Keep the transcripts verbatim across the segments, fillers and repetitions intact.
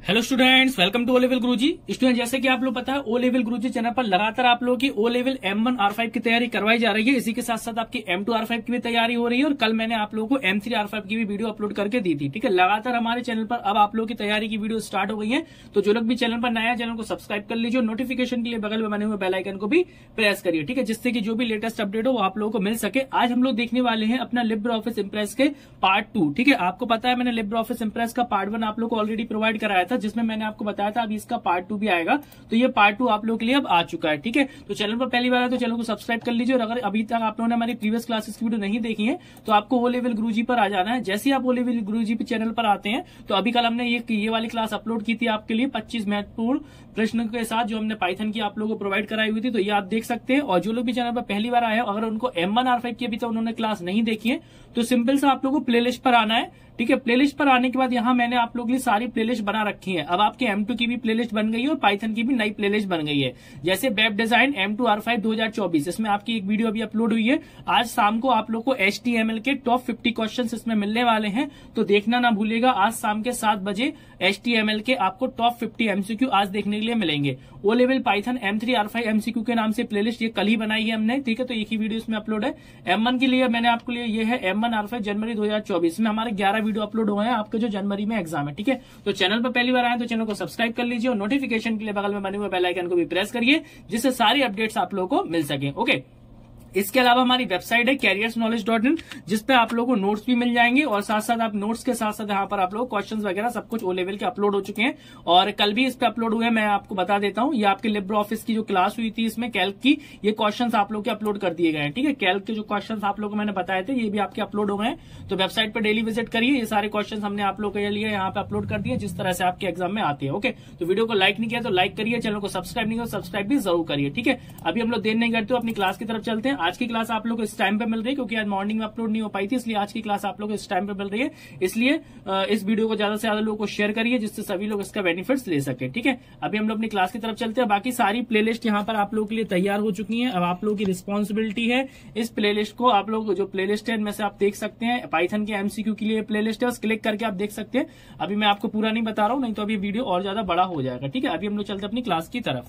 Hello students, welcome to O level Guruji. Student, जैसे कि आप लोग पता है ओ लेवल गुरुजी चैनल पर लगातार आप लोगों की O level M one R five की तैयारी करवाई जा रही है। इसी के साथ साथ आपकी एम टू आर फाइव की भी तैयारी हो रही है और कल मैंने आप लोगों को एम थ्री आर फाइव की भी वीडियो अपलोड करके दी थी। ठीक है, लगातार हमारे चैनल पर अब आप लोगों की तैयारी की वीडियो स्टार्ट हो गई है। तो जो लोग भी चैनल पर नया चैनल को सब्सक्राइब कर लीजिए, नोटिफिकेशन के लिए बगल में बने हुए बेल आइकन को भी प्रेस करिए। ठीक है, जिससे कि जो भी लेटेस्ट अपडेट हो वो आप लोगों को मिल सके। आज हम लोग देखने वाले हैं अपना लिब्रे ऑफिस इंप्रेस के पार्ट टू। ठीक है, आपको पता है मैंने लिब्रे ऑफिस इंप्रेस का पार्ट वन आप लोग को ऑलरेडी प्रोवाइड कराया था, जिसमें मैंने आपको बताया था अभी इसका पार्ट टू भी आएगा। तो ये पार्ट टू आप लोगों के लिए अब आ चुका है। ठीक है, तो चैनल पर पहली बार है तो चैनल को सब्सक्राइब कर लीजिए और अगर अभी तक आप लोगों ने हमारी प्रीवियस क्लासेस की वीडियो नहीं देखी है तो आपको ओ लेवल गुरुजी पर आ जाना है। जैसे ही आप ओ लेवल गुरुजी पे चैनल पर आते हैं तो अभी कल हमने ये ये वाली क्लास अपलोड की थी आपके लिए पच्चीस महत्वपूर्ण प्रश्न के साथ, जो हमने पाइथन की आप लोगों को प्रोवाइड कराई हुई थी। तो ये आप देख सकते हैं। और जो लोग भी चैनल पर पहली बार आए हैं, अगर उनको एम वन आर फाइव की अभी तक उन्होंने क्लास नहीं देखी है तो सिंपल से आप लोगों को प्लेलिस्ट पर आना है। ठीक है, प्लेलिस्ट पर आने के बाद यहाँ मैंने आप लोगों के लिए सारी प्लेलिस्ट बना रखी है। अब आपके एम टू की भी प्लेलिस्ट बन गई है और पाइथन की भी नई प्लेलिस्ट बन गई है। जैसे web design M two R five दो हजार चौबीस, इसमें आपकी एक वीडियो अभी अपलोड हुई है। आज शाम को आप लोग को एच टी एम एल के टॉप फिफ्टी क्वेश्चन इसमें मिलने वाले हैं, तो देखना ना भूलिएगा। आज शाम के सात बजे एच टी एम एल के आपको टॉप फिफ्टी एमसीक्यू आज देखने के लिए मिलेंगे। O level Python M three R five MCQ के नाम से प्लेलिस्ट ये कल ही बनाई है हमने। ठीक है, तो एक ही वीडियो इसमें अपलोड है। एम वन के लिए मैंने आपको लिए ये है एम वन आर फाइव जनवरी दो हजार चौबीस में हमारे ग्यारह वीडियो अपलोड हुए हैं आपके जो जनवरी में एग्जाम है। ठीक है, तो चैनल पर पहली बार आए तो चैनल को सब्सक्राइब कर लीजिए और नोटिफिकेशन के लिए बगल में बने हुए बेल आइकन को भी प्रेस करिए, जिससे सारी अपडेट्स आप लोगों को मिल सके। ओके, इसके अलावा हमारी वेबसाइट है कैरियर्स नॉलेज डॉट इन, जिसपे आप लोगों को नोट्स भी मिल जाएंगे और साथ साथ आप नोट्स के साथ साथ यहाँ पर आप लोग क्वेश्चंस वगैरह सब कुछ ओ लेवल के अपलोड हो चुके हैं और कल भी इस पे अपलोड हुए हैं। मैं आपको बता देता हूँ, ये आपके लिब्रे ऑफिस की जो क्लास हुई थी इसमें कैल्क की, ये क्वेश्चंस आप लोग के अपलोड कर दिए गए हैं। ठीक है, कैल्क के जो क्वेश्चंस आप लोगों को मैंने बताए थे ये भी आपके अपलोड हो गए हैं। तो वेबसाइट पर डेली विजिट करिए, ये सारे क्वेश्चन हमने आप लोग के लिए यहाँ पे अपलोड कर दिए जिस तरह से आपके एग्जाम में आते हैं। ओके, तो वीडियो को लाइक नहीं किया तो लाइक करिए, चैनल को सब्सक्राइब नहीं किया तो सब्सक्राइब भी जरूर करिए। ठीक है, अभी हम लोग देर नहीं करते, अपनी क्लास की तरफ चलते हैं। आज की क्लास आप लोग इस टाइम पे मिल रही है क्योंकि आज मॉर्निंग में अपलोड नहीं हो पाई थी, इसलिए आज की क्लास आप लोग इस टाइम पे मिल रही है। इसलिए इस वीडियो को ज्यादा से ज्यादा लोगों को शेयर करिए जिससे सभी लोग इसका बेनिफिट्स ले सके। ठीक है, अभी हम लोग अपनी क्लास की तरफ चलते हैं। बाकी सारी प्लेलिस्ट यहाँ पर आप लोगों के लिए तैयार हो चुकी है। अब आप लोगों की रिस्पॉन्सिबिलिटी है इस प्लेलिस्ट को, आप लोग जो प्लेलिस्ट है इनमें से आप देख सकते हैं पाइथन के एमसीक्यू के लिए प्लेलिस्ट है, बस क्लिक करके आप देख सकते हैं। अभी मैं आपको पूरा नहीं बता रहा हूँ, नहीं तो अभी वीडियो और ज्यादा बड़ा हो जाएगा। ठीक है, अभी हम लोग चलते हैं अपनी क्लास की तरफ।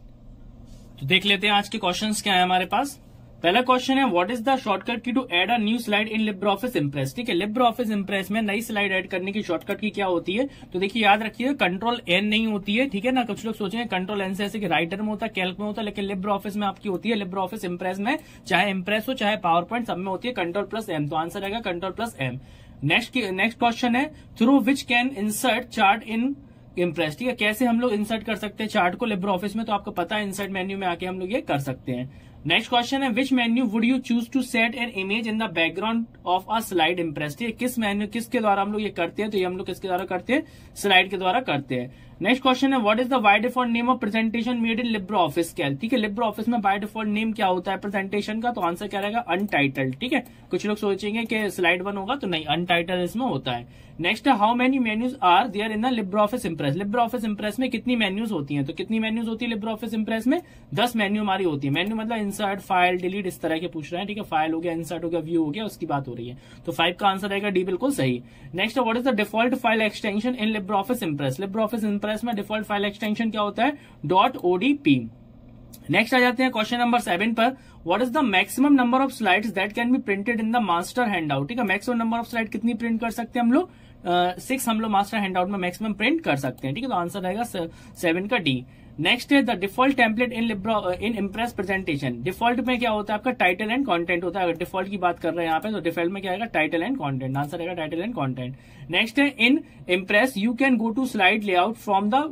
तो देख लेते हैं आज के क्वेश्चन क्या है हमारे पास। पहला क्वेश्चन है, what is the shortcut key to add a new slide in Libre Office Impress. ठीक है, लिब्रे ऑफिस इंप्रेस में नई स्लाइड ऐड करने की शॉर्टकट की क्या होती है, तो देखिए याद रखिए कंट्रोल एन नहीं होती है। ठीक है ना, कुछ लोग सोचेंगे कंट्रोल एन से ऐसे कि राइटर में होता है, कैल्क में होता है, लेकिन लिब्रे ऑफिस में आपकी होती है। लिब्रे ऑफिस इंप्रेस में चाहे इंप्रेस हो चाहे पावर पॉइंट, सब में होती है कंट्रोल प्लस एम। तो आंसर आएगा control plus M. Next next question है, through which can insert chart in Impress. ठीक है, कैसे हम लोग इंसर्ट कर सकते हैं चार्ट को लिब्रे ऑफिस में, तो आपको पता है इंसर्ट मेन्यू में आके हम लोग ये कर सकते हैं। नेक्स्ट क्वेश्चन है, which menu would you choose to set an image in the background of a slide Impress. ठीक है, किस मेन्यू किसके द्वारा हम लोग ये करते हैं, तो ये हम लोग किसके द्वारा करते हैं, स्लाइड के द्वारा करते हैं। नेक्स्ट क्वेश्चन है, what is the by default name of presentation made in Libre Office Calc. ठीक है, लिब्रे ऑफिस में बाय डिफॉल्ट नेम क्या होता है प्रेजेंटेशन का, तो आंसर क्या रहेगा अनटाइटल्ड। ठीक है, कुछ लोग सोचेंगे कि स्लाइड वन होगा, तो नहीं, अनटाइटल्ड इसमें होता है। नेक्स्ट है, how many menus are there in the Libre Office Impress. Libre Office Impress में कितनी मेन्यूज होती हैं, तो कितनी मेन्यूज होती है लिब्रे ऑफिस इंप्रेस में, दस मेन्यू हमारी होती है। मेन्यू मतलब इंसर्ट, फाइल, डिलीट, इस तरह के पूछ रहे हैं। ठीक है, फाइल हो गया, इंसर्ट हो गया, व्यू हो गया, उसकी बात हो रही है। तो फाइव का आंसर रहेगा डी, बिल्कुल सही। नेक्स्ट है, what is the default file extension in Libre Office Impress. Libre Office Impress में डिफॉल्ट फाइल एक्सटेंशन क्या होता है, डॉट ओडीपी। नेक्स्ट आ जाते हैं क्वेश्चन नंबर सेवन पर, what is the maximum number of slides that can be printed in the master handout. ठीक है, मैक्सिमम नंबर ऑफ स्लाइड कितनी प्रिंट कर सकते हैं हम लोग, सिक्स uh, हम लोग मास्टर हैंडआउट में मैक्सिमम प्रिंट कर सकते हैं। ठीक है, तो आंसर रहेगा सेवन का डी। नेक्स्ट है, the default template in Libre in Impress presentation. Default में क्या होता है आपका, टाइटल एंड कंटेंट होता है। अगर डिफॉल्ट की बात कर रहे हैं यहाँ पे तो डिफॉल्ट में क्या आएगा, टाइटल एंड कंटेंट। आंसर रहेगा टाइटल एंड कंटेंट। नेक्स्ट है, in Impress you can go to slide layout from the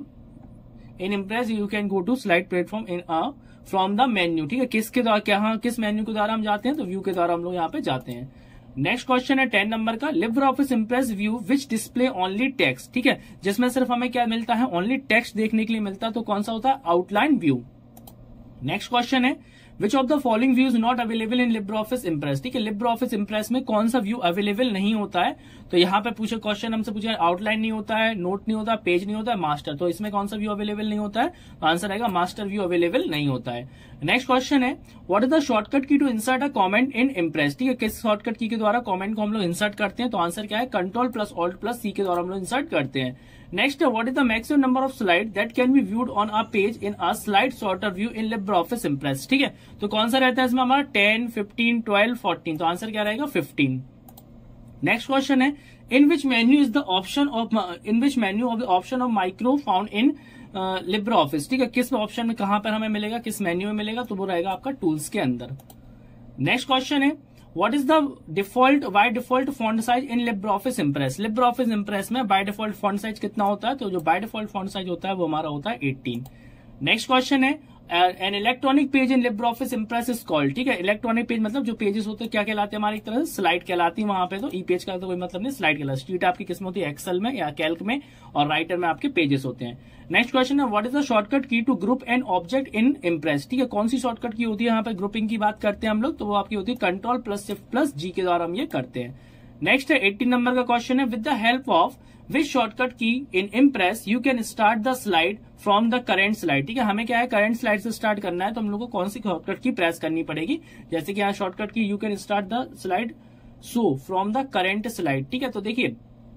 in Impress you can go to slide platform in a from the menu. ठीक है, किसके द्वारा क्या किस menu के द्वारा हम जाते हैं, तो व्यू के द्वारा हम लोग यहाँ पे जाते हैं। नेक्स्ट क्वेश्चन है टेन नंबर का, Libre Office Impress view which display only text. ठीक है, जिसमें सिर्फ हमें क्या मिलता है, ओनली टेक्स्ट देखने के लिए मिलता है, तो कौन सा होता है, आउटलाइन व्यू। नेक्स्ट क्वेश्चन है, which of the following views not available in Libre Office Impress. ठीक है, लिब्रे ऑफिस इंप्रेस में कौन सा व्यू अवेलेबल नहीं होता है, तो यहाँ पे पूछे क्वेश्चन हमसे पूछा, आउटलाइन नहीं होता है, नोट नहीं होता, पेज नहीं होता है, मास्टर। तो इसमें कौन सा व्यू अवेलेबल नहीं होता है, तो आंसर आएगा मास्टर व्यू अवेलेबल नहीं होता है। नेक्स्ट क्वेश्चन है what is the shortcut key to insert a comment in Impress, ठीक है, किस शॉर्टकट की के द्वारा कमेंट को हम लोग इंसर्ट करते हैं, तो आंसर क्या है control plus alt plus C के द्वारा हम लोग इंसर्ट करते हैं। नेक्स्ट है what is the maximum number of slide that can be viewed on a page in a slide sorter view in Libre office Impress, ठीक है, तो कौन सा रहता है इसमें हमारा टेन, फिफ्टीन, ट्वेल्व, फोर्टीन, तो आंसर क्या रहेगा फिफ्टीन। नेक्स्ट क्वेश्चन है in which menu is the option of in which menu of the option of micro found in Libre office, ठीक है, किस ऑप्शन में कहां पर हमें मिलेगा, किस मेन्यू में मिलेगा, तो वो रहेगा आपका टूल्स के अंदर। नेक्स्ट क्वेश्चन है what is the default by default font size in Libre office Impress, Libre office Impress में बाय डिफॉल्ट फॉन्ट साइज कितना होता है, तो जो बाय डिफॉल्ट फॉन्ट साइज होता है वो हमारा होता है एटीन। नेक्स्ट क्वेश्चन है an electronic page in Libre office Impress is called, ठीक है, इलेक्ट्रॉनिक पेज मतलब जो पेजेस होते हैं क्या कहलाते हैं हमारी एक तरह से स्लाइड कहलाती है, वहां पे तो ई पेज का तो कोई मतलब नहीं, स्लाइड कहलाती है। शीट आपकी किस्म होती है एक्सेल में या कैल्क में, और राइटर में आपके पेजेस होते हैं। नेक्स्ट क्वेश्चन है what is the shortcut key to group an object in Impress, ठीक है, कौन सी शॉर्टकट की होती है यहाँ पे ग्रुपिंग की बात करते हैं हम लोग, तो वो आपकी होती है control plus shift plus G के द्वारा हम ये करते हैं। नेक्स्ट है एटीन नंबर का क्वेश्चन है with the help of which shortcut key in Impress you can start the slide from the current slide, ठीक है, हमें क्या है करंट स्लाइड से स्टार्ट करना है, तो हम लोग को कौन सी शॉर्टकट की प्रेस करनी पड़ेगी, जैसे कि यहाँ shortcut key you can start the slide so from the current slide, ठीक है, तो देखिए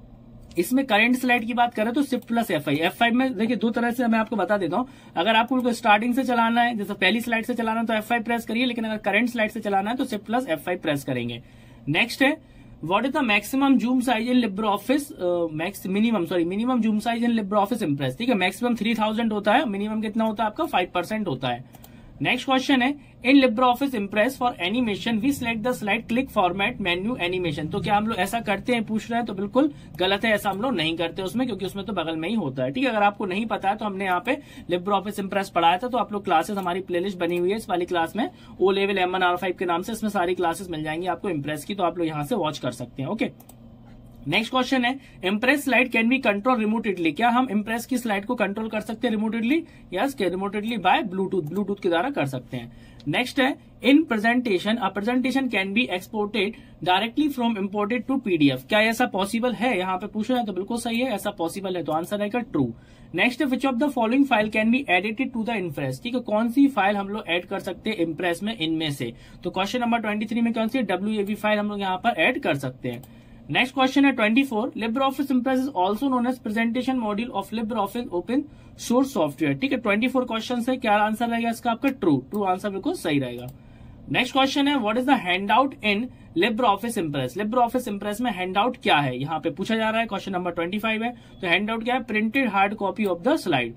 इसमें करंट स्लाइड की बात करें तो shift plus F I, F five में देखिए दो तरह से मैं आपको बता देता हूं, अगर आपको स्टार्टिंग से चलाना है जैसे पहली स्लाइड से चलाना है तो एफ फाइव प्रेस करिए, लेकिन अगर करंट स्लाइड से चलाना है तो shift plus F five press करेंगे। नेक्स्ट है what is the maximum zoom size in Libre Office max minimum sorry minimum zoom size in Libre office Impress, ठीक है, मैक्सिमम थ्री थाउजेंड होता है, मिनिमम कितना होता है आपका फाइव परसेंट होता है। नेक्स्ट क्वेश्चन है in Libre office Impress for animation we select the slide click format menu animation, तो क्या हम लोग ऐसा करते हैं पूछ रहे हैं, तो बिल्कुल गलत है, ऐसा हम लोग नहीं करते उसमें, क्योंकि उसमें तो बगल में ही होता है, ठीक है। अगर आपको नहीं पता है तो हमने यहाँ पे लिब्रे ऑफिस इम्प्रेस पढ़ाया था, तो आप लोग क्लासेस हमारी प्लेलिस्ट बनी हुई है इस वाली क्लास में O level M one R five के नाम से, इसमें सारी क्लासेस मिल जाएंगी आपको इम्प्रेस की, तो आप लोग यहाँ से वॉच कर सकते हैं। ओके, नेक्स्ट क्वेश्चन है Impress slide can be control remotedly, क्या हम इम्प्रेस की स्लाइड को कंट्रोल कर सकते हैं remotedly, yes, remotedly by Bluetooth, Bluetooth के द्वारा कर सकते हैं। नेक्स्ट है in presentation a presentation can be exported directly from imported to PDF, क्या ऐसा पॉसिबल है, यहाँ पे पूछ रहे हैं, तो बिल्कुल सही है, ऐसा पॉसिबल है, तो आंसर रहेगा ट्रू। नेक्स्ट है which of the following file can be edited to the Impress, ठीक है, कौन सी फाइल हम लोग एड कर सकते हैं इम्प्रेस में इनमें से, तो क्वेश्चन नंबर ट्वेंटी थ्री में कौन सी डब्ल्यू ए वी फाइल हम लोग यहाँ पर एड कर सकते हैं। नेक्स्ट क्वेश्चन है twenty four Libre office Impress is also known as presentation module of Libre Office open source software, ठीक है, ट्वेंटी फोर क्वेश्चन है, क्या आंसर रहेगा इसका आपका ट्रू, ट्रू आंसर बिल्कुल सही रहेगा। नेक्स्ट क्वेश्चन है what is the handout in Libre office Impress, Libre office Impress में हैंडआउट क्या है यहाँ पे पूछा जा रहा है, क्वेश्चन नंबर ट्वेंटी फाइव है, तो हैंडआउट क्या है printed hard copy of the slide.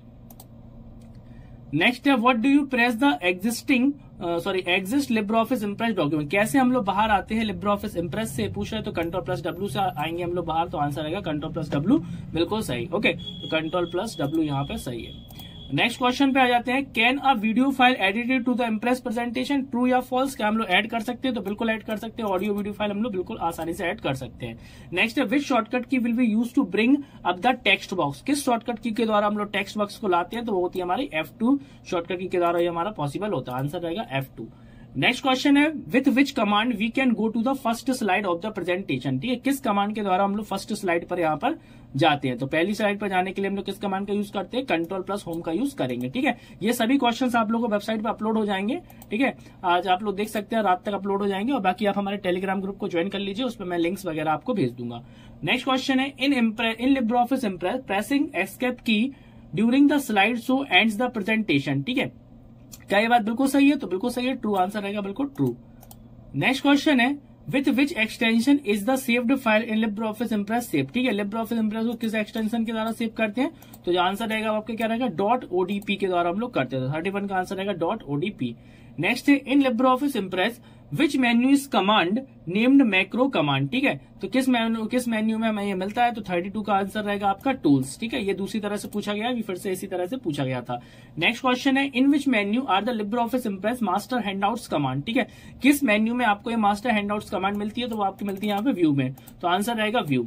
Next है what do you press the existing sorry exist Libre office Impress document, कैसे हम लोग बाहर आते हैं लिब्रे ऑफिस इम्प्रेस से पूछ रहे हैं, तो कंट्रोल प्लस डब्ल्यू से आएंगे हम लोग बाहर, तो आंसर आएगा कंट्रोल प्लस डब्ल्यू, बिल्कुल सही। ओके, तो कंट्रोल प्लस डब्ल्यू यहाँ पे सही है। नेक्स्ट क्वेश्चन पे आ जाते हैं can a video file edited to the Impress presentation true या फॉल्स, क्या हम लोग ऐड कर सकते हैं, तो बिल्कुल ऐड कर सकते हैं, ऑडियो वीडियो फाइल हम लोग बिल्कुल आसानी से ऐड कर सकते हैं। नेक्स्ट है which shortcut key will be use to bring up the text box, किस शॉर्टकट की के द्वारा हम लोग टेक्स्ट बॉक्स को लाते हैं, तो वो होती है हमारी एफ टू शॉर्टकट की के द्वारा ये हमारा पॉसिबल होता है, आंसर रहेगा एफ टू। नेक्स्ट क्वेश्चन है with which command we can go to the first slide of the presentation, ठीक है, किस कमांड के द्वारा हम लोग फर्स्ट स्लाइड पर यहाँ पर जाते हैं, तो पहली स्लाइड पर जाने के लिए हम लोग किस कमांड का यूज करते हैं, कंट्रोल प्लस होम का यूज करेंगे, ठीक है। ये सभी क्वेश्चंस आप लोगों को वेबसाइट पर अपलोड हो जाएंगे, ठीक है, आज आप लोग देख सकते हैं, रात तक अपलोड हो जाएंगे, और बाकी आप हमारे टेलीग्राम ग्रुप को ज्वाइन कर लीजिए, उसमें मैं लिंक्स वगैरह आपको भेज दूंगा। नेक्स्ट क्वेश्चन है in in Libre office Impress pressing escape key during the slide so ends the presentation, ठीक है, क्या ये बात बिल्कुल सही है, तो बिल्कुल सही है, ट्रू आंसर रहेगा बिल्कुल ट्रू। नेक्स्ट क्वेश्चन है with which extension is the saved file in Libre office Impress save, ठीक है, लिब्रे ऑफिस इम्प्रेस को किस एक्सटेंशन के द्वारा सेव करते हैं, तो जो आंसर रहेगा आपके क्या रहेगा डॉट ओडीपी के द्वारा हम लोग करते हैं, थर्टी वन का आंसर रहेगा डॉट ओडीपी। नेक्स्ट है in Libre office Impress which menu is command named macro command, ठीक है, तो किस मेन्यू किस मेन्यू में हमें ये मिलता है, तो थर्टी टू का आंसर रहेगा आपका टूल्स, ठीक है, ये दूसरी तरह से पूछा गया है, फिर से इसी तरह से पूछा गया था। नेक्स्ट क्वेश्चन है in which menu are the Libre office Impress master handouts command, ठीक है, किस मेन्यू में आपको ये मास्टर हैंडआउट्स कमांड मिलती है, तो वो आपकी मिलती है यहाँ पे व्यू में, तो आंसर रहेगा व्यू।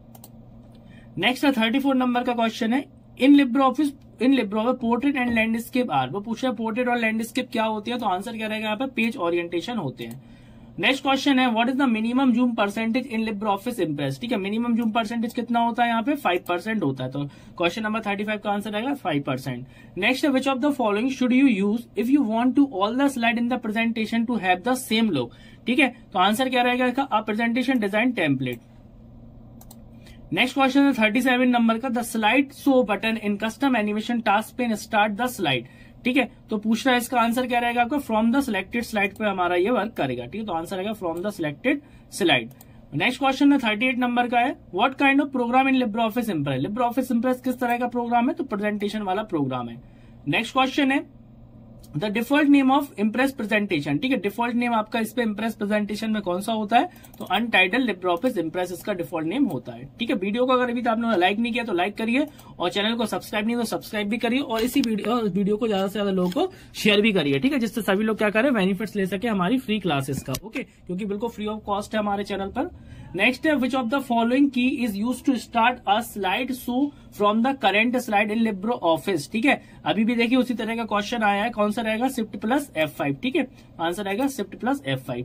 नेक्स्ट है थर्टी फोर नंबर का क्वेश्चन है in Libre office in Libre office portrait and landscape are, वो पूछा पोर्ट्रेट और लैंडस्केप क्या होती है, तो आंसर क्या रहेगा यहाँ पे पेज ओरिएंटेशन होते हैं। नेक्स्ट क्वेश्चन है what is the minimum zoom percentage in Libre office Impress. ठीक है, मिनिमम जूम परसेंटेज कितना होता है यहाँ पे फाइव परसेंट होता है। तो क्वेश्चन नंबर थर्टी फाइव का आंसर आएगा फाइव परसेंट। नेक्स्ट है which of the following should you use if you want to all the slide in the presentation to have the same look. ठीक है, तो answer क्या रहेगा a presentation design template. Next question है thirty seven number का the slide show button in custom animation task पे start the slide. ठीक है, तो पूछ रहा है इसका आंसर क्या रहेगा आपका फ्रॉम द सिलेक्टेड स्लाइड पे हमारा ये वर्क करेगा। ठीक है, तो आंसर रहेगा from the selected slide. Next question है थर्टी एट नंबर का है what kind of program in Libre office Impress. Libre office Impress किस तरह का प्रोग्राम है, तो प्रेजेंटेशन वाला प्रोग्राम है। नेक्स्ट क्वेश्चन है the default name of Impress presentation. ठीक है, डिफॉल्ट नेम आपका इस पे इम्प्रेस प्रेजेंटेशन में कौन सा होता है, तो अनटाइटल लिब्रे ऑफिस इम्प्रेस इसका डिफॉल्ट नेम होता है। ठीक है, वीडियो को अगर अभी तो आपने लाइक नहीं किया तो लाइक करिए और चैनल को सब्सक्राइब नहीं तो सब्सक्राइब भी करिए और इसी वीडियो वीडियो को ज्यादा से ज्यादा लोगों को शेयर भी करिए। ठीक है, जिससे सभी लोग क्या करें बेनिफिट्स ले सके हमारी फ्री क्लासेस का। ओके, क्योंकि बिल्कुल फ्री ऑफ कॉस्ट है हमारे चैनल पर। नेक्स्ट है which of the following key is use to start a slide show from the current slide in Libre office. ठीक है, अभी भी देखिए उसी तरह का क्वेश्चन आया है, कौन सा रहेगा शिफ्ट प्लस एफ फाइव। ठीक है, आंसर आएगा shift plus F five.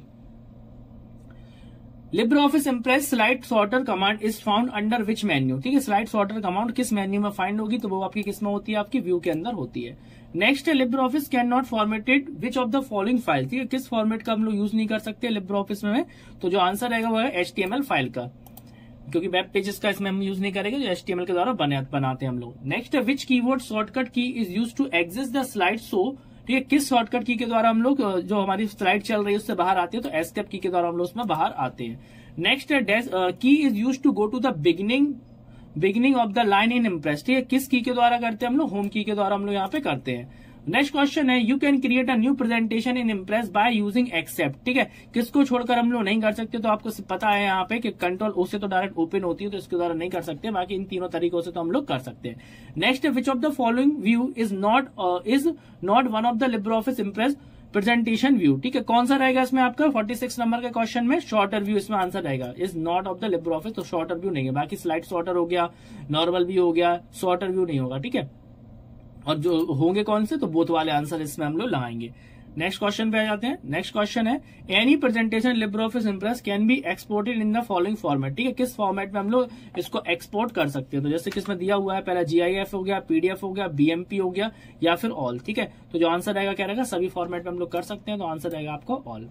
Libre office Impress slide sorter command is found under which menu. ठीक है, स्लाइड सॉर्टर कमांड किस मेन्यू में फाइंड होगी, तो वो आपकी किस में होती है, आपकी व्यू के अंदर होती है। नेक्स्ट है Libre office can not formatted which of the following file. ठीक है, किस फॉर्मेट का हम लोग यूज नहीं कर सकते लिब्रे ऑफिस में, तो जो आंसर रहेगा वो है H T M L file का, क्योंकि वेब पेजेस का इसमें हम यूज नहीं करेंगे, जो एच टी एम एल के द्वारा बने, बनाते हैं हम लोग। नेक्स्ट है which keyword shortcut key is use to exit the slide show. ठीक है, किस शॉर्टकट की के द्वारा हम लोग जो हमारी स्लाइड चल रही है उससे बाहर आते हैं, तो एस्केप की के द्वारा हम लोग उसमें बाहर आते हैं। नेक्स्ट है key is use to go to the beginning beginning of the line in Impress. ठीक है, किस की के द्वारा करते हैं हम लोग, होम की के द्वारा हम लोग यहाँ पे करते हैं। नेक्स्ट क्वेश्चन है you can create a new presentation in Impress by using except. ठीक है, किसको छोड़कर हम लोग नहीं कर सकते, तो आपको पता है यहाँ पे कि कंट्रोल ओ से तो डायरेक्ट ओपन होती है, तो इसके द्वारा नहीं कर सकते, बाकी इन तीनों तरीकों से तो हम लोग कर सकते हैं। Next which of the following view is not is not one of the Libre office Impress presentation view. ठीक है, कौन सा रहेगा इसमें आपका फोर्टी सिक्स नंबर के क्वेश्चन में शॉर्टर व्यू इसमें आंसर रहेगा, is not of the Libre office, तो शॉर्टर व्यू नहीं है। बाकी स्लाइड शॉर्टर हो गया, नॉर्मल व्यू हो गया, शॉर्टर व्यू नहीं होगा। ठीक है, और जो होंगे कौन से, तो बोथ वाले आंसर इसमें हम लोग लगाएंगे। नेक्स्ट क्वेश्चन पे आ जाते हैं। नेक्स्ट क्वेश्चन है any presentation Libre office Impress can be exported in the following format. ठीक है, किस फॉर्मेट में हम लोग इसको एक्सपोर्ट कर सकते हैं, तो जैसे किसमें दिया हुआ है, पहला जीआईएफ हो गया, पीडीएफ हो गया, बीएमपी हो गया, या फिर ऑल। ठीक है, तो जो आंसर रहेगा क्या रहेगा, सभी फॉर्मेट में हम लोग कर सकते हैं, तो आंसर रहेगा आपको ऑल।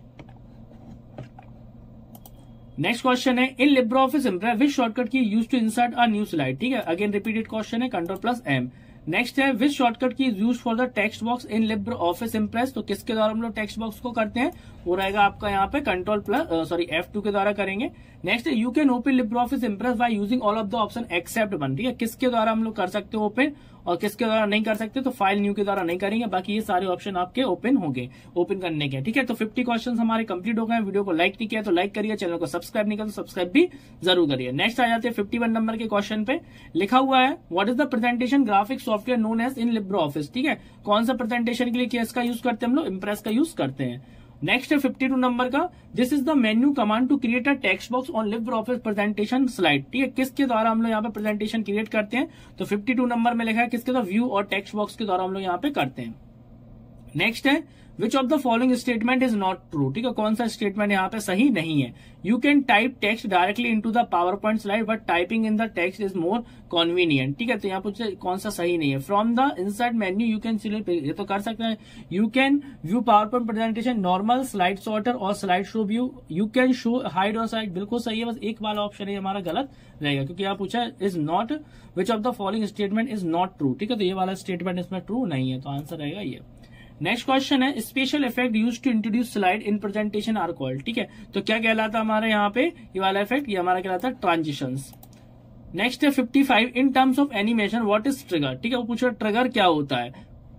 नेक्स्ट क्वेश्चन है in Libre office Impress which shortcut key use to insert a new slide. ठीक है, अगेन रिपीटेड क्वेश्चन है, कंट्रोल प्लस एम। नेक्स्ट है which shortcut key use for the text box in Libre office Impress, तो किसके द्वारा हम लोग text box को करते हैं, वो रहेगा आपका यहाँ पे control plus sorry F two के द्वारा करेंगे। नेक्स्ट है you can open Libre office Impress by using all of the option except one. ठीक है, किसके द्वारा हम लोग कर सकते हो ओपन और किसके द्वारा नहीं कर सकते, तो फाइल न्यू के द्वारा नहीं करेंगे, बाकी ये सारे ऑप्शन आपके ओपन होंगे ओपन करने के। ठीक है, तो फिफ्टी क्वेश्चन हमारे कंप्लीट हो गए। वीडियो को लाइक नहीं किया तो लाइक करिए, चैनल को सब्सक्राइब नहीं किया तो सब्सक्राइब भी जरूर करिए। नेक्स्ट आ जाते हैं फिफ्टी वन नंबर के क्वेश्चन पे, लिखा हुआ है what is the presentation graphic software known as in Libre office. ठीक है, कौन सा प्रेजेंटेशन के लिए किसका यूज करते हैं हम लोग, इम्प्रेस का यूज करते हैं। नेक्स्ट है फिफ्टी टू नंबर का this is the menu command to create a text box on LibreOffice presentation slide. ठीक है, किसके द्वारा हम लोग यहाँ पे प्रेजेंटेशन क्रिएट करते हैं, तो फिफ्टी टू नंबर में लिखा है किसके द्वारा, व्यू और टेक्स्ट बॉक्स के द्वारा हम लोग यहाँ पे करते हैं। नेक्स्ट है which of the following statement is not true. ठीक है, कौन सा स्टेटमेंट यहाँ पे सही नहीं है, you can type text directly into the PowerPoint slide but typing in the text is more convenient. ठीक है, तो यहाँ पूछे कौन सा सही नहीं है। From the insert menu you can select, ये तो कर सकते हैं, you can view PowerPoint presentation normal, slide sorter और slide show view, you can show hide और साइड, बिल्कुल सही है, बस एक वाला ऑप्शन है हमारा गलत रहेगा, क्योंकि यहाँ पूछा is not which of the following statement is not true. ठीक है, तो ये वाला स्टेटमेंट इसमें ट्रू नहीं है, तो आंसर रहेगा ये। नेक्स्ट क्वेश्चन है special effect use to introduce slide in presentation are called. ठीक है, तो क्या कहलाता है हमारे यहाँ पे ये वाला इफेक्ट, ये हमारा कहलाता है ट्रांजिशंस। नेक्स्ट है fifty five in terms of animation what is trigger. ठीक है, वो पूछ रहा ट्रिगर क्या होता है,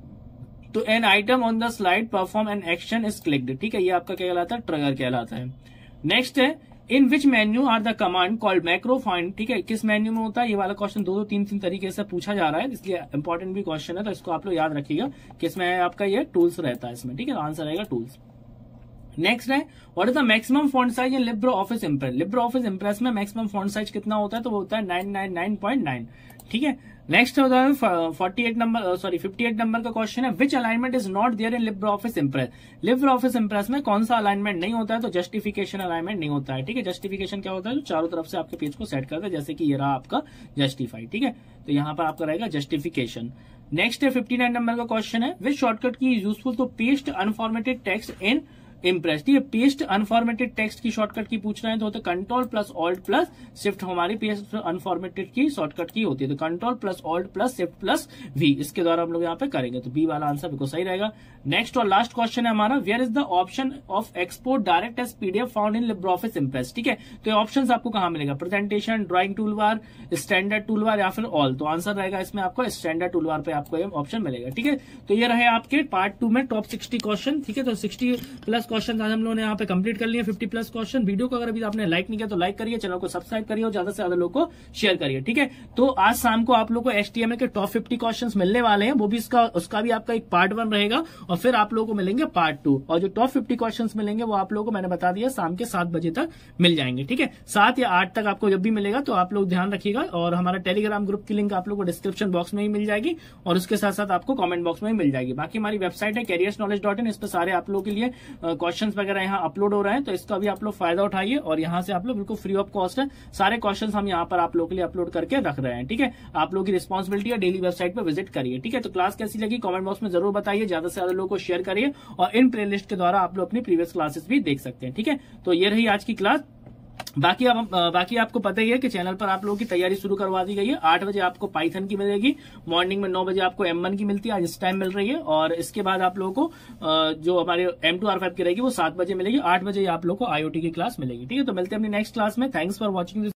तो an item on the slide perform an action is clicked. ठीक है, ये आपका क्या कहलाता है, ट्रिगर कहलाता है। नेक्स्ट है in which menu are the command called macro find. ठीक है, किस मेन्यू में होता है, ये वाला क्वेश्चन दो दो तीन तीन तरीके से पूछा जा रहा है, इसलिए इंपॉर्टेंट भी क्वेश्चन है, तो इसको आप लोग याद रखिएगा कि इसमें आपका ये टूल्स रहता है इसमें। ठीक है, आंसर रहेगा टूल्स। नेक्स्ट है what is the maximum font size in Libre office Impress. Libre office Impress में मैक्सिमम फॉन्ट साइज कितना होता है, तो वो होता है nine nine nine point nine. ठीक है। Next forty eight number sorry fifty eight number का क्वेश्चन है, which alignment is not there in Libre office Impress. Libre office Impress में कौन सा अलाइनमेंट नहीं होता है, तो जस्टिफिकेशन अलाइनमेंट नहीं होता है। ठीक है, जस्टिफिकेशन क्या होता है, जो चारों तरफ से आपके पेज को सेट करता है, जैसे कि ये रहा आपका जस्टिफाई। ठीक है, तो यहाँ पर आपका रहेगा जस्टिफिकेशन। नेक्स्ट है फिफ्टी नाइन नंबर का क्वेश्चन है, which shortcut key useful to paste unformatted text in Impress. ठीक है, पेस्ट अनफॉर्मेटेड टेक्स्ट की शॉर्टकट की पूछ रहे हैं तो होता है control plus alt plus shift, हमारी पेस्ट अनफॉर्मेटेड की शॉर्टकट की होती है, तो control plus alt plus shift plus V, इसके द्वारा हम लोग यहाँ पे करेंगे, तो बी वाला आंसर बिल्कुल सही रहेगा। नेक्स्ट और लास्ट क्वेश्चन है हमारा, where is the option of export direct as PDF found in Libre office Impress. ठीक है, तो ये ऑप्शन आपको कहाँ मिलेगा, presentation, drawing tool bar, standard tool bar या फिर ऑल, तो आंसर रहेगा इसमें आपको स्टैंडर्ड टूल बार पे आपको ये ऑप्शन मिलेगा। ठीक है, तो ये रहे आपके पार्ट टू में टॉप सिक्सटी क्वेश्चन। ठीक है, तो सिक्सटी प्लस क्वेश्चन आज हम लोगों ने यहाँ पे कंप्लीट कर लिए, फिफ्टी प्लस क्वेश्चन। वीडियो को अगर अभी आपने लाइक नहीं किया तो लाइक करिए, चैनल को सब्सक्राइब करिए और ज्यादा से ज्यादा लोगों को शेयर करिए। ठीक है, तो आज शाम को आप लोगों को एचटीएमएल के टॉप फिफ्टी क्वेश्चंस मिलने वाले हैं, वो भी इसका उसका भी आपका एक पार्ट वन रहेगा और फिर आप लोगों को मिलेंगे पार्ट टू, और जो टॉप फिफ्टी क्वेश्चंस मिलेंगे वो आप लोगों को मैंने बता दिया शाम के सात बजे तक मिल जाएंगे। ठीक है, सात या आठ तक आपको जब भी मिलेगा तो आप लोग ध्यान रखिएगा, और हमारा टेलीग्राम ग्रुप की लिंक आप लोगों को डिस्क्रिप्शन बॉक्स में ही मिल जाएगी और उसके साथ साथ आपको कमेंट बॉक्स में ही मिल जाएगी। बाकी हमारी वेबसाइट है कैरियर्स नॉलेज डॉट इन, इस पर सारे आप लोगों के लिए क्वेश्चन वगैरह यहाँ अपलोड हो रहे हैं, तो इसका भी आप लोग फायदा उठाइए और यहाँ से आप लोग बिल्कुल फ्री ऑफ कॉस्ट है सारे क्वेश्चन हम यहाँ पर आप लोगों के लिए अपलोड करके रख रहे हैं। ठीक है, आप लोगों की रिस्पॉन्सिबिलिटी है, डेली वेबसाइट पर विजिट करिए। ठीक है, तो क्लास कैसी लगी कमेंट बॉक्स में जरूर बताइए, ज्यादा से ज्यादा लोगों को शेयर करिए और इन प्लेलिस्ट के द्वारा आप लोग अपनी प्रीवियस क्लासेस भी देख सकते हैं। ठीक है, तो ये रही आज की क्लास। बाकी आप बाकी आपको पता ही है कि चैनल पर आप लोगों की तैयारी शुरू करवा दी गई है। आठ बजे आपको पाइथन की मिलेगी, मॉर्निंग में नौ बजे आपको एम वन की मिलती है, आज इस टाइम मिल रही है, और इसके बाद आप लोगों को जो हमारे एम टू आर फाइव की रहेगी वो सात बजे मिलेगी, आठ बजे आप लोगों को आईओटी की क्लास मिलेगी। ठीक है, तो मिलते हैं अपनी नेक्स्ट क्लास में। Thanks for watching this.